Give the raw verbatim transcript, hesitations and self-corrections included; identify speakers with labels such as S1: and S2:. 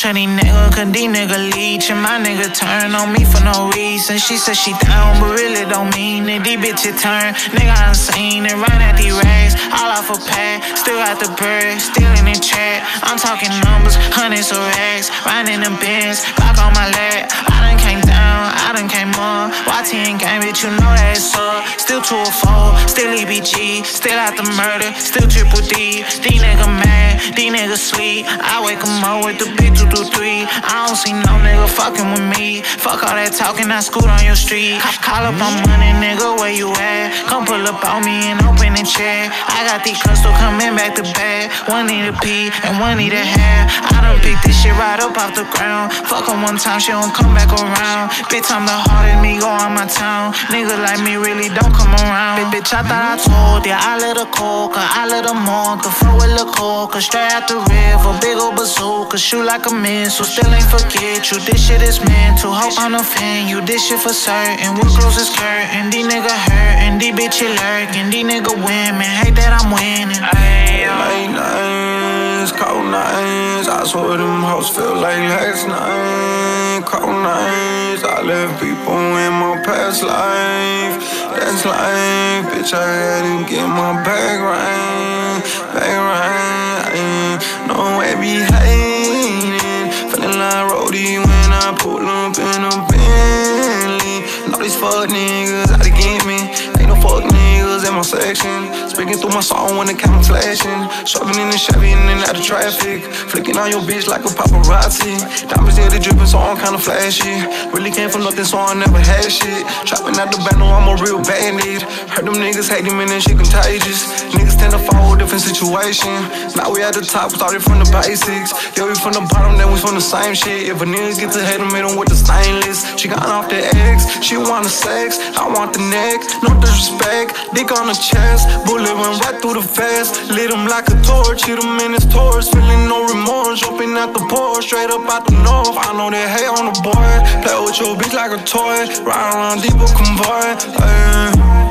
S1: trust these niggas, cause these niggas leech. And my nigga turn on me for no reason. She said she down, but really don't mean it. These bitches turn, nigga I done seen it. Run at these rags, all off a pad. Still got the bird, still in the chat. I'm talking numbers, hundreds of racks. Riding in the Benz, back on my leg. I done came down, I done came up. Y T N game, bitch, you know that it's up. Still two oh four, still E B G. Still out the murder, still triple D. These niggas mad, these niggas sweet. I wake them up with the big two two three. I don't see no nigga fucking with me. Fuck all that talking, I scoot on your street. Call up on money, nigga, where you at? Come pull up on me and open the check. I got these crystals coming back to back. One need a pee and one need a hair. I done picked this shit right up off the ground. Fuck her one time, she don't come back around. Bitch, I'm the hardest me go on my town. Niggas like me really don't come around. Bitch, I thought I told ya I let her coke, I let her more. Could fuck with the coke, straight out the river. Big ol' bazooka, shoot like a missile. Still ain't forget you, this shit is mental. Hope I'm offend you, this shit for certain. What close is curtain, these niggas hurtin'. These bitches lurking, these niggas women hate that I'm winning. Ay,
S2: late nights, cold nights, I swear them hoes feel like last night. Cold nights, I left people in my past life. That's life, bitch, I had to get my bag right, bag right. No way be hating, feeling like roadie when I pull up in a Bentley. Know these fuck niggas out to get me, ain't no fuck niggas in my section. Speaking through my song when the camera flashing, shoving in the Chevy and then out of traffic, flicking on your bitch like a paparazzi. Diamonds there, they dripping, so I'm kinda flashy. Really came from nothing, so I never had shit. Trapping out the battle, I'm a real bandit. Heard them niggas hate him and that shit contagious. Niggas tend to follow a different situation. Now we at the top, started from the basics. Yeah, we from the bottom, then we from the same shit. If a nigga get to hate him, hit him with the stainless. She got off the eggs, she want the sex, I want the neck. No disrespect, dick on the chest. Bullet went right through the vest. Lit him like a torch, hit him in his torch. Feeling no remorse, jumping out the porch. Straight up out the north, I know they hate on the boy. Play with your bitch like a toy, ride around deep convoy. Ay.